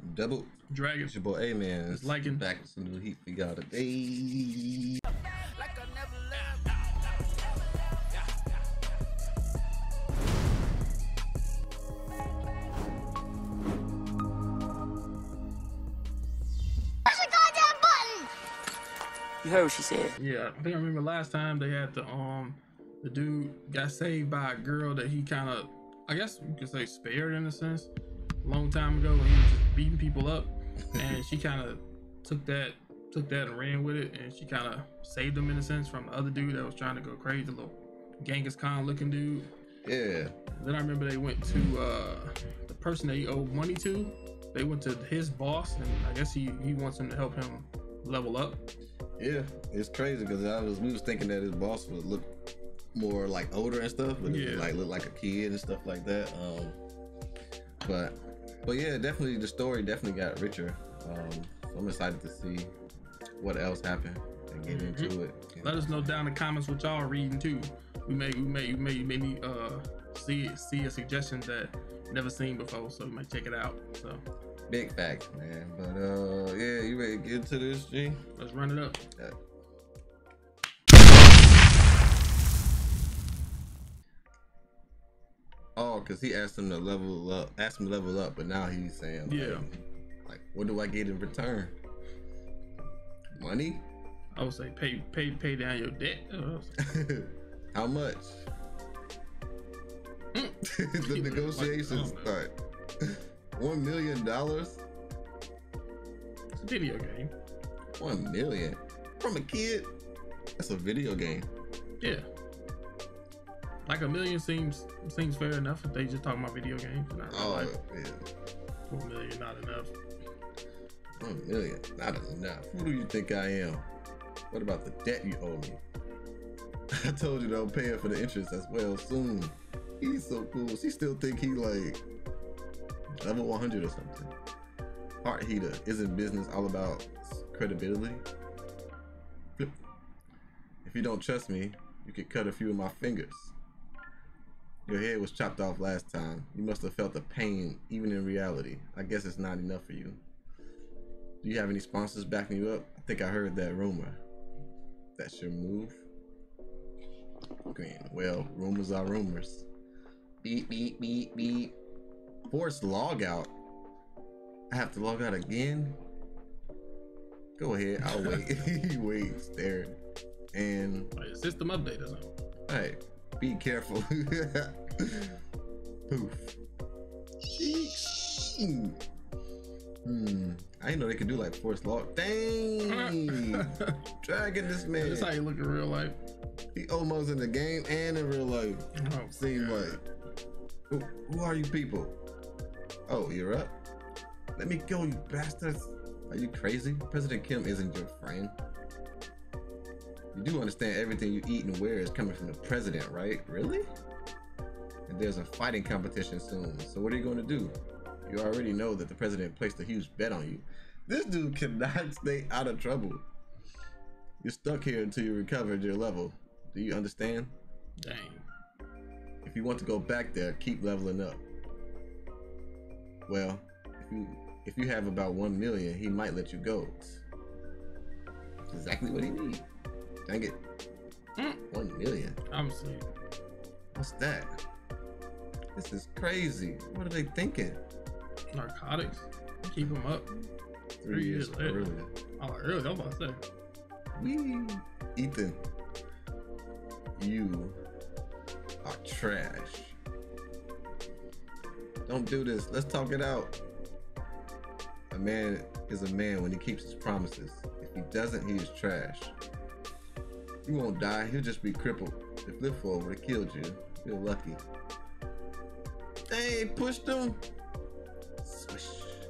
Double Dragon. It's your boy AMENZ. It's liking. Back with some new heat for y'all today. You heard what she said. Yeah, I think I remember last time they had the dude got saved by a girl that he kind of, I guess you could say, spared in a sense. A long time ago when he was just beating people up, and she kind of took that and ran with it, and she kind of saved him in a sense from the other dude that was trying to go crazy, the little Genghis Khan looking dude. Yeah. Then I remember they went to the person that he owed money to. They went to his boss, and I guess he wants him to help him level up. Yeah, it's crazy because we was thinking that his boss would look more like older and stuff, but it like look like a kid and stuff like that. But yeah, definitely the story definitely got richer. So I'm excited to see what else happened and get into it. Let us know down in the comments what y'all are reading too. We may see a suggestion that never seen before, so we might check it out. So big facts, man. But yeah, you ready to get into this, G? Let's run it up. Yeah. Oh, cause he asked him to level up, but now he's saying, like, what do I get in return? Money? I would say pay down your debt. How much? The negotiations start. $1 million? It's a video game. 1 million from a kid? That's a video game. Yeah. Like $1 million seems fair enough if they just talking about video games. Not yeah. 1 million not enough. 1 million not enough. Who do you think I am? What about the debt you owe me? I told you that I'm paying for the interest as well soon. He's so cool. She still think he like level 100 or something. Heart heater. Isn't business all about credibility? If you don't trust me, you could cut a few of my fingers. Your head was chopped off last time. You must have felt the pain even in reality. I guess it's not enough for you. Do you have any sponsors backing you up? I think I heard that rumor. That's your move? Green. Well, rumors are rumors. Beep, beep, beep, beep. Forced log out. I have to log out again? Go ahead, I'll wait. He waits there. And like a system update or something. Hey, be careful. Poof. I didn't know they could do like forced log. Dang. Dragging this man. That's how you look in real life. He almost in the game and in real life. Oh, seems like. Who are you people? Oh, you're up? Let me go, you bastards. Are you crazy? President Kim isn't your friend. You do understand everything you eat and wear is coming from the president, right? Really? And there's a fighting competition soon. So what are you going to do? You already know that the president placed a huge bet on you. This dude cannot stay out of trouble. You're stuck here until you recovered your level. Do you understand? Dang. If you want to go back there, keep leveling up. Well, if you have about 1 million, he might let you go. That's exactly what he needs. Dang it. 1 million. I'm asleep. What's that? This is crazy. What are they thinking? Narcotics. Keep them up. 3 years earlier. Oh, early. I was about to say. Wee. Ethan, you are trash. Don't do this. Let's talk it out. A man is a man when he keeps his promises. If he doesn't, he is trash. You won't die. He'll just be crippled. If lift over, it killed you. Feel lucky. Dang, pushed him. Swish.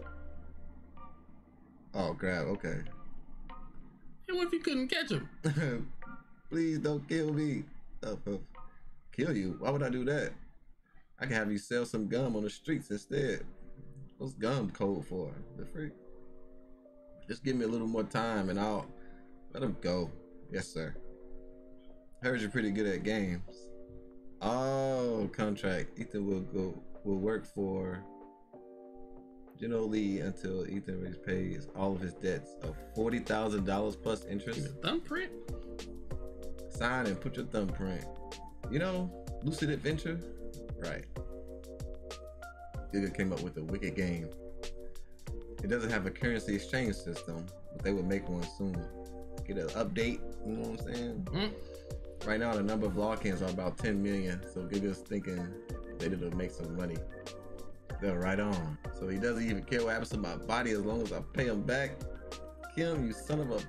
Oh, grab. Okay. And what if you couldn't catch him? Please don't kill me. Kill you? Why would I do that? I can have you sell some gum on the streets instead. What's gum code for? The freak? Just give me a little more time and I'll let him go. Yes, sir. Heard you're pretty good at games. Oh, contract. Ethan will work for Lee until Ethan pays all of his debts of $40,000 plus interest. Even thumbprint? Sign and put your thumbprint. Lucid Adventure? Right. Giga came up with a wicked game. It doesn't have a currency exchange system, but they will make one soon. Get an update, you know what I'm saying? Right now, the number of logins are about 10 million, so Giga's thinking that it'll make some money. They're right on. So he doesn't even care what happens to my body as long as I pay him back. Kim, you son of a...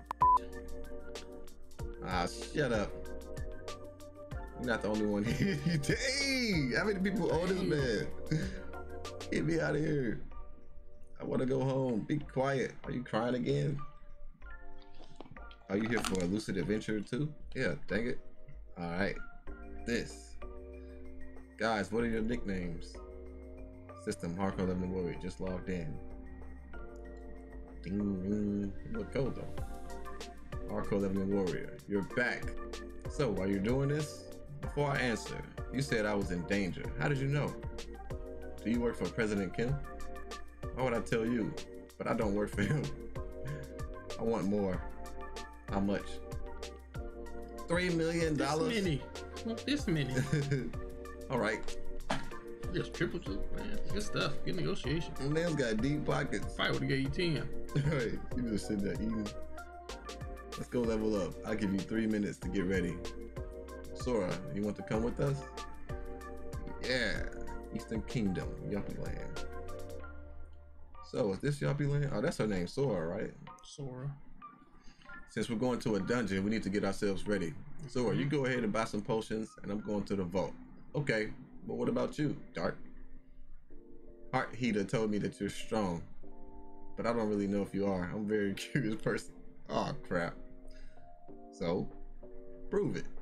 Ah, shut up. You're not the only one here. Dang! How many people own this man? Get me out of here. I want to go home. Be quiet. Are you crying again? Are you here for a lucid adventure too? Yeah, dang it. Alright. This. Guys, what are your nicknames? System, Hardcore Living Warrior, just logged in. Ding, ding. You look cold though. Hardcore Living Warrior, you're back. So, while you're doing this, before I answer, you said I was in danger. How did you know? Do you work for President Kim? Why would I tell you? But I don't work for him. I want more. How much? $3 million? This many. Not this many. All right. Just triple, man. Good stuff. Good negotiation. Man's got deep pockets. Probably would have gave you 10. Right. You just sitting there eating. Let's go level up. I'll give you 3 minutes to get ready. Sora, you want to come with us? Yeah. Eastern Kingdom, Yuppie Land. So, is this Yuppie Land? Oh, that's her name, Sora, right? Sora. Since we're going to a dungeon, we need to get ourselves ready. Sora, you go ahead and buy some potions, and I'm going to the vault. Okay, but what about you, Dark? Heart Heater told me that you're strong, but I don't really know if you are. I'm a very curious person. Oh, crap. So, prove it.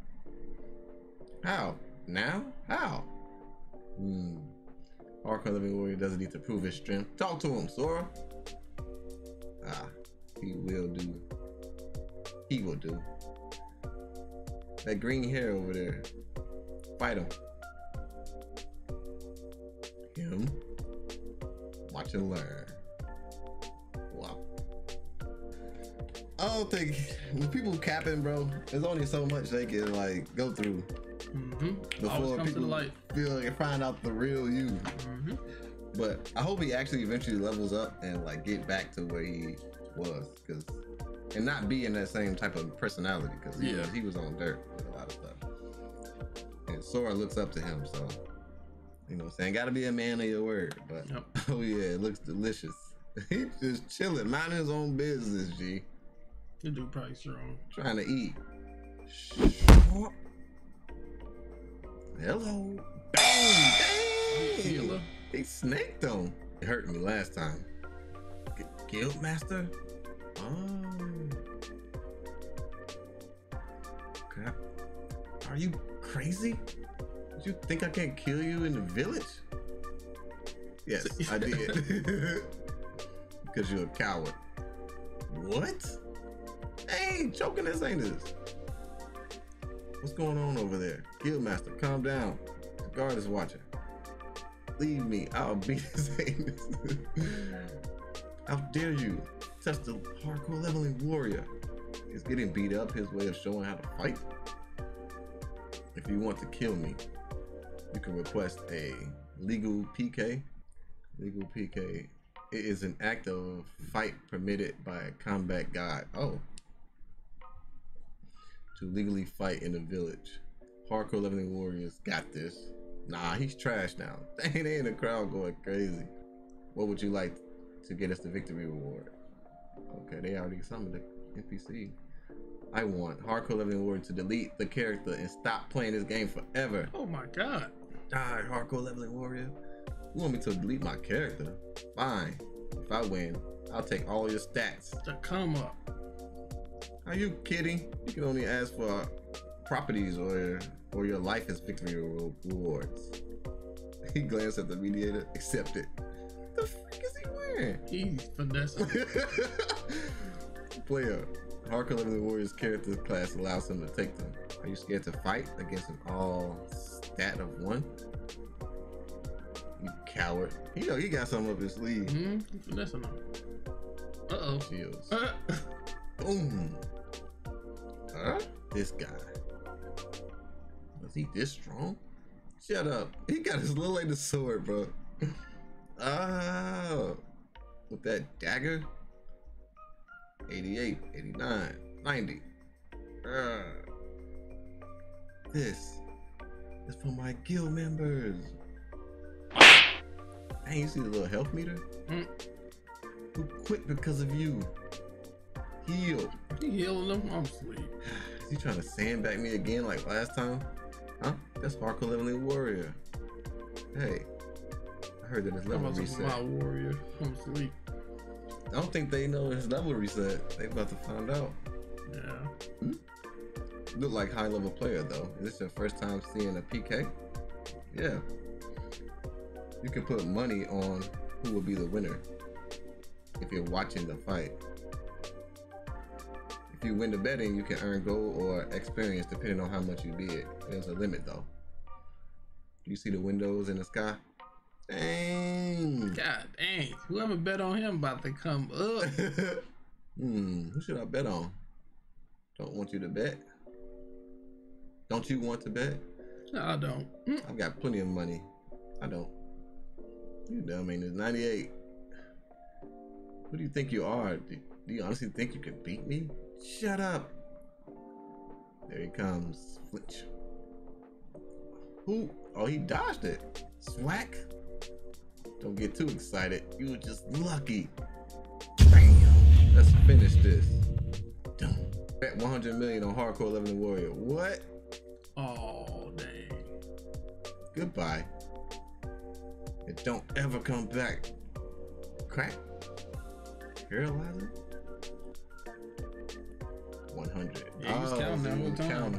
How? Now? How? Hardcore Living Warrior doesn't need to prove his strength. Talk to him, Sora. Ah, he will do. He will do. That green hair over there. Fight him. Him. Watch and learn. Wow. I don't think when people capping, bro, there's only so much they can like go through before people feel like find out the real you. But I hope he actually eventually levels up and like get back to where he was, and not be in that same type of personality, because he was on dirt with a lot of stuff. And Sora looks up to him, so you know what I'm saying, gotta be a man of your word. But oh yeah, it looks delicious. He's just chilling, minding his own business, G. The dude probably strong. Trying to eat. Hello. Bang! Dang! He snaked him. It hurt me last time. Guild Master? Oh. Crap. Are you crazy? Did you think I can't kill you in the village? Yes, I did. Because you're a coward. What? Hey, choking this ain't this. What's going on over there? Guild Master, calm down. The guard is watching. Leave me. I'll beat his anus. How dare you touch the hardcore leveling warrior? Is getting beat up his way of showing how to fight? If you want to kill me, you can request a legal PK. Legal PK. It is an act of fight permitted by a combat god. Oh. To legally fight in the village. Hardcore leveling warriors got this. Nah, he's trash now. Dang, they in the crowd going crazy. What would you like to get us the victory reward? Okay, they already summoned the NPC. I want Hardcore Leveling Warrior to delete the character and stop playing this game forever. Oh my god. Die, Hardcore Leveling Warrior. You want me to delete my character? Fine. If I win, I'll take all your stats. To come up. Are you kidding? You can only ask for properties or your life as victory rewards. He glanced at the mediator. Accept it. What the frick is he wearing? He's finessing. Player. Hardcore Leveling Warrior's character class allows him to take them. Are you scared to fight against an all stat of 1? You coward. You know he got something up his sleeve. Finessing him. Uh-oh. Chills. Boom. This guy. Was he this strong? Shut up. He got his little like the sword, bro. With that dagger. 88, 89, 90. This is for my guild members. Dang, you see the little health meter? Who quit because of you? Heal. He healing them? I'm asleep. Is he trying to sandbag me again like last time? Huh? That's hardcore leveling warrior. Hey, I heard that his level reset. My warrior. I'm asleep. I don't think they know his level reset. They about to find out. Yeah. Look like high level player though. Is this your first time seeing a PK? Yeah. You can put money on who will be the winner if you're watching the fight. If you win the betting, you can earn gold or experience depending on how much you bid. There's a limit though. Do you see the windows in the sky? Dang. God dang. Whoever bet on him about to come up. Who should I bet on? Don't want you to bet. Don't you want to bet? No, I don't. I've got plenty of money. I don't. You dumb, ain't it? 98. Who do you think you are? Do you honestly think you can beat me? Shut up. There he comes. Flinch. Who? Oh, he dodged it. Swack. Don't get too excited. You were just lucky. Bam. Let's finish this. Bet 100 million on hardcore leveling warrior. What? Oh, dang. Goodbye. And don't ever come back. Crack. Paralyzer. 100. Yeah, he's counting that whole time. Counting.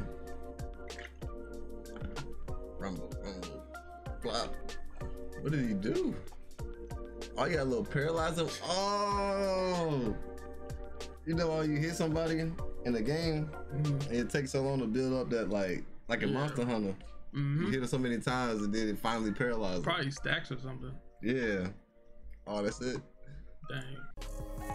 Rumble, rumble, flop. What did he do? Oh, you got a little paralyzer. Oh, you know, how you hit somebody in the game, and it takes so long to build up that like a Monster Hunter. You hit it so many times, and then it finally paralyzes. Probably stacks or something. Yeah. Oh, that's it. Dang.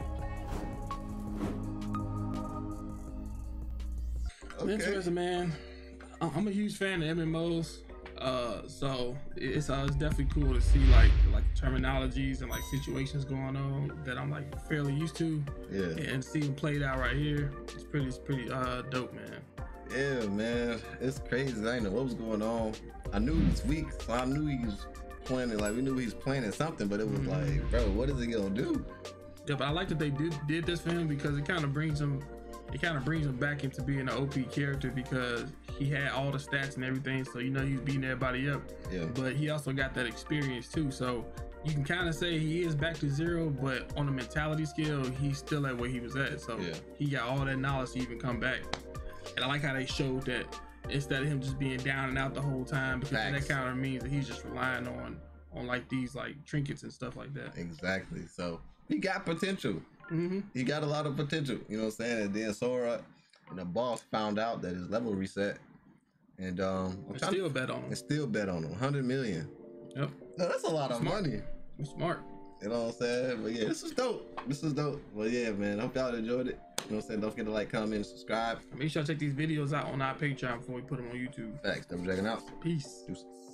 Okay. Interesting, man. I'm a huge fan of MMOs. So it's definitely cool to see like terminologies and like situations going on that I'm like fairly used to. Yeah. And see them played out right here. It's pretty dope, man. Yeah, man. It's crazy. I didn't know what was going on. I knew he was weak, so I knew he was planning. Like we knew he was planning something, but it was like, bro, what is he gonna do? Yeah, but I like that they did this for him because it kind of brings him back into being an OP character because he had all the stats and everything, so you know he's beating everybody up. Yeah. But he also got that experience too, so you can kind of say he is back to zero, but on a mentality scale, he's still at where he was at. So he got all that knowledge to even come back. And I like how they showed that instead of him just being down and out the whole time, because that kind of means that he's just relying on like these like trinkets and stuff like that. Exactly. So he got potential. He got a lot of potential, you know what I'm saying? And then Sora and the boss found out that his level reset, and still bet on him. 100 million. Yep. No, that's a lot of money. You're smart. You know what I'm saying? But yeah, this is dope. Well, yeah, man. I hope y'all enjoyed it. You know what I'm saying? Don't forget to like, comment, and subscribe. Make sure to check these videos out on our Patreon before we put them on YouTube. Thanks. Double checking out. Peace. Deuces.